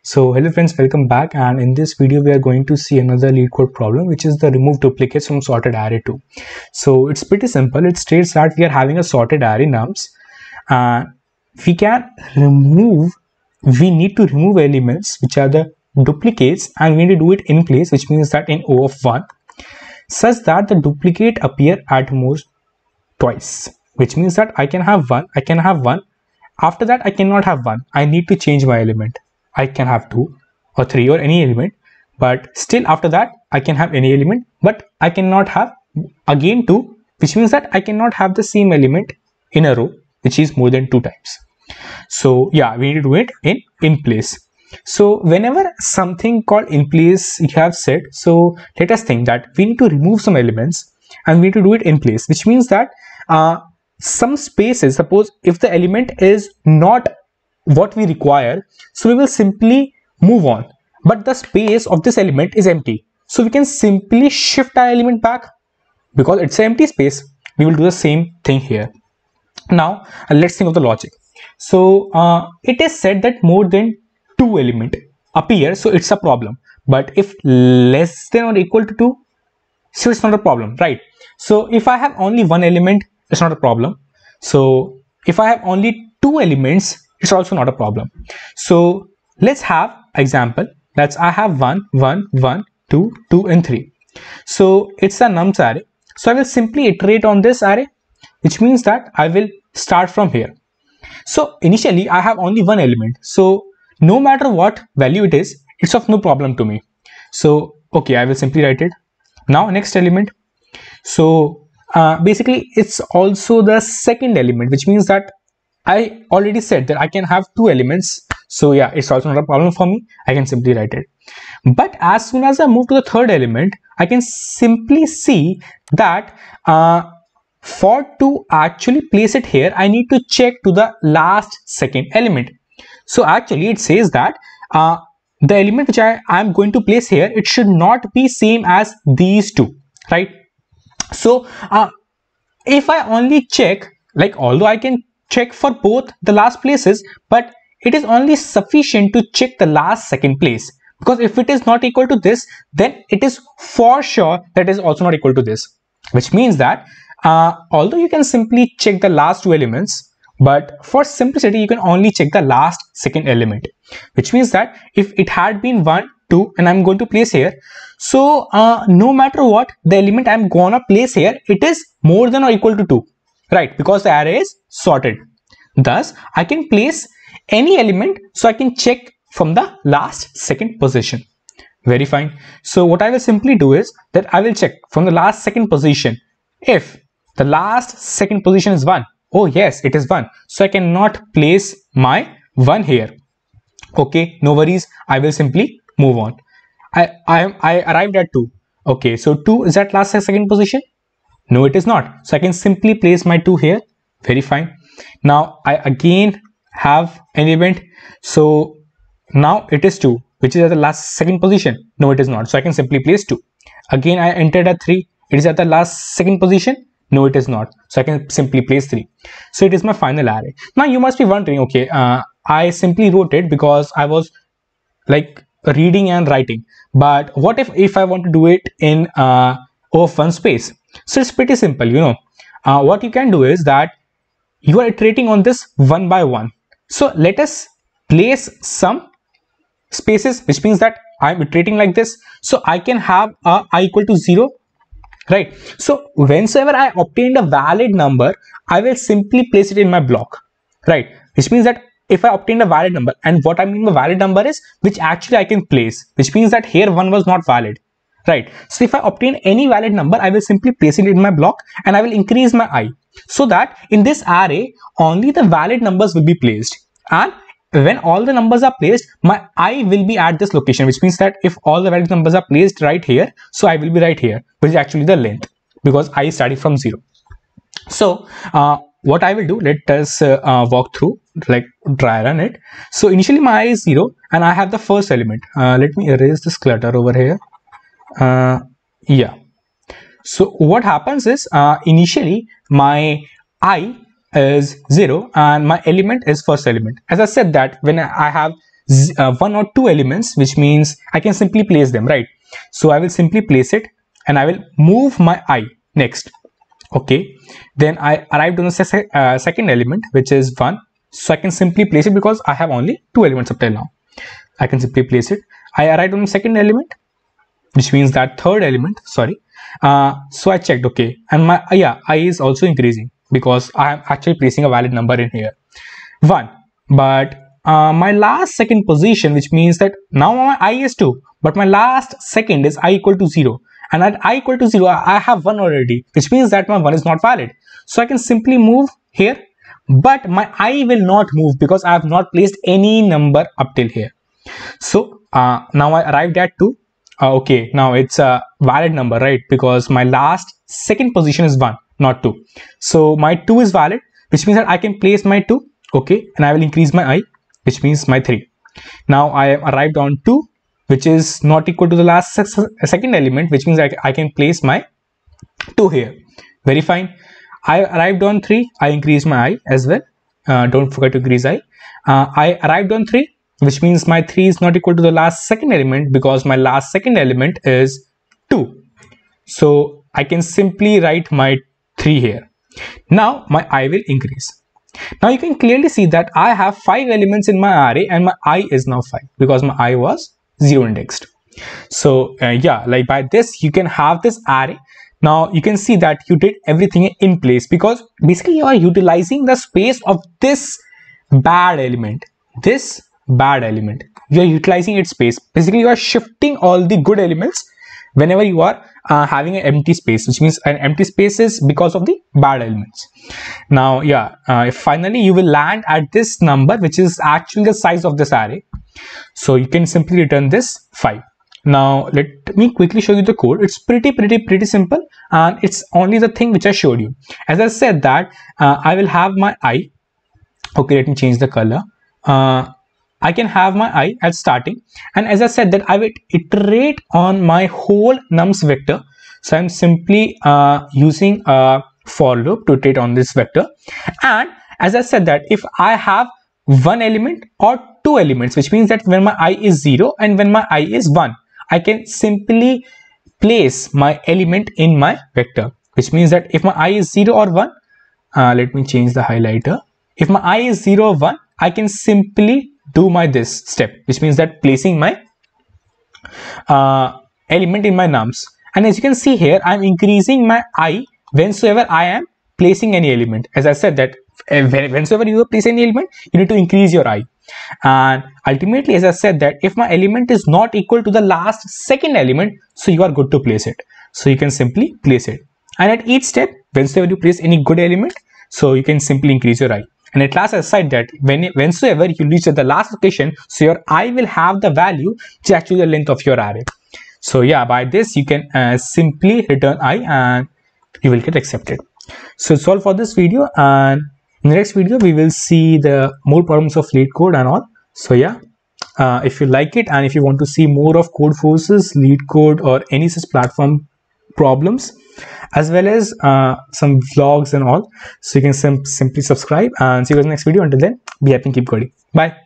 So hello friends, welcome back, and in this video we are going to see another LeetCode problem, which is the remove duplicates from sorted array 2. So it's pretty simple. It states that we are having a sorted array nums and we need to remove elements which are the duplicates, and we need to do it in place, which means that in O of 1 such that the duplicate appear at most twice, which means that I can have one, after that I cannot have one. I need to change my element. I can have 2 or 3 or any element, but still after that I can have any element, but I cannot have again 2, which means that I cannot have the same element in a row which is more than 2 times. So yeah, we need to do it in place. So whenever something called in place you have said, so let us think that we need to remove some elements and we need to do it in place, which means that some spaces, suppose if the element is not what we require, so we will simply move on, but the space of this element is empty, so we can simply shift our element back because it's an empty space. We will do the same thing here. Now let's think of the logic. So it is said that more than 2 element appear, so it's a problem, but if less than or equal to 2, so it's not a problem, right? So if I have only one element, it's not a problem. So if I have only 2 elements, it's also not a problem. So let's have example. That's I have 1 1 1 2 2 and 3. So it's a nums array. So I will simply iterate on this array, which means that I will start from here. So initially I have only one element, so no matter what value it is, it's of no problem to me. So okay, I will simply write it. Now next element. So basically it's also the second element, which means that I already said that I can have 2 elements. So yeah, it's also not a problem for me. I can simply write it. But as soon as I move to the third element, I can simply see that for to actually place it here, I need to check to the last second element. So actually it says that the element which I am going to place here, it should not be same as these two, right? So if I only check, like although I can check for both the last places, but it is only sufficient to check the last second place, because if it is not equal to this, then it is for sure that is also not equal to this, which means that although you can simply check the last 2 elements, but for simplicity you can only check the last second element, which means that if it had been 1 2 and I'm going to place here, so no matter what the element I'm gonna place here, it is more than or equal to 2, right? Because the array is sorted. Thus I can place any element, so I can check from the last second position. Very fine. So what I will simply do is that I will check from the last second position. If the last second position is 1, oh yes, it is 1, so I cannot place my 1 here. Okay, no worries, I will simply move on. I arrived at 2. Okay, so 2 is at last second position. No, it is not, so I can simply place my 2 here. Very fine. Now I again have an element, so now it is 2, which is at the last second position. No, it is not, so I can simply place 2. Again I entered at 3. It is at the last second position. No, it is not, so I can simply place 3. So it is my final array. Now you must be wondering, okay, I simply wrote it because I was like reading and writing, but what if I want to do it in O of 1 space? So it's pretty simple, you know. What you can do is that you are iterating on this one by one. So let us place some spaces, which means that I'm iterating like this, so I can have a I equal to 0, right? So whenever I obtained a valid number, I will simply place it in my block, right? Which means that if I obtained a valid number, and what I mean by valid number is which actually I can place, which means that here 1 was not valid, right? So if I obtain any valid number, I will simply place it in my block and I will increase my I, so that in this array only the valid numbers will be placed, and when all the numbers are placed, my I will be at this location, which means that if all the valid numbers are placed right here, so I will be right here, which is actually the length, because I is starting from 0. So what I will do, let us walk through, like dry run it. So initially my I is 0 and I have the first element. Let me erase this clutter over here. Yeah, so what happens is initially my I is 0 and my element is first element. As I said that when I have one or two elements, which means I can simply place them, right? So I will simply place it and I will move my I next. Okay, then I arrived on the second element, which is 1. So I can simply place it because I have only 2 elements up till now. I can simply place it. I arrived on the second element, which means that third element, sorry. So I checked, okay, and my I is also increasing because I am actually placing a valid number in here, 1. But my last second position, which means that now my I is 2, but my last second is I equal to 0. And at I equal to 0, I have 1 already, which means that my 1 is not valid. So I can simply move here, but my I will not move because I have not placed any number up till here. So now I arrived at 2. Okay, now it's a valid number, right? Because my last second position is 1, not 2. So my 2 is valid, which means that I can place my 2, okay, and I will increase my I, which means my 3. Now I am arrived on 2, which is not equal to the last second element, which means I can place my 2 here. Very fine. I arrived on 3. I increased my I as well. Don't forget to increase I. I arrived on 3, which means my 3 is not equal to the last second element because my last second element is 2. So I can simply write my 3 here. Now my I will increase. Now you can clearly see that I have 5 elements in my array and my I is now 5 because my I was 0 indexed. So yeah, like by this you can have this array. Now you can see that you did everything in place because basically you are utilizing the space of this bad element. You are utilizing its space. Basically you are shifting all the good elements whenever you are having an empty space, which means an empty space is because of the bad elements. Now yeah, finally you will land at this number, which is actually the size of this array. So you can simply return this 5. Now let me quickly show you the code. It's pretty simple, and it's only the thing which I showed you. As I said that I will have my I. Okay, let me change the color. I can have my I at starting, and as I said that I will iterate on my whole nums vector. So I'm simply using a for loop to iterate on this vector. And as I said that if I have one element or two elements, which means that when my I is 0 and when my I is 1, I can simply place my element in my vector, which means that if my I is 0 or 1, let me change the highlighter. If my I is 0 or 1, I can simply do my this step, which means that placing my element in my nums. And as you can see here, I'm increasing my I whensoever I am placing any element. As I said that whenever you place any element, you need to increase your I. And ultimately, as I said that if my element is not equal to the last second element, so you are good to place it. So you can simply place it. And at each step, whenever you place any good element, so you can simply increase your I. And at last, I said that whenever you reach at the last location, so your I will have the value which is actually the length of your array. So yeah, by this you can simply return I and you will get accepted. So it's all for this video, and in the next video we will see the more problems of LeetCode and all. So yeah, if you like it and if you want to see more of Codeforces, LeetCode or any such platform problems, as well as some vlogs and all, so you can simply subscribe, and see you guys in the next video. Until then, be happy and keep coding. Bye.